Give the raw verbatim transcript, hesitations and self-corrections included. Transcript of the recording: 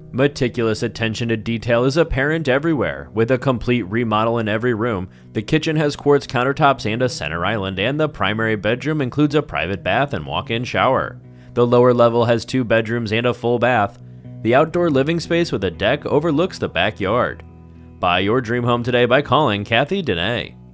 Meticulous attention to detail is apparent everywhere. With a complete remodel in every room, the kitchen has quartz countertops and a center island, and the primary bedroom includes a private bath and walk-in shower. The lower level has two bedrooms and a full bath. The outdoor living space with a deck overlooks the backyard. Buy your dream home today by calling Kathy Danais.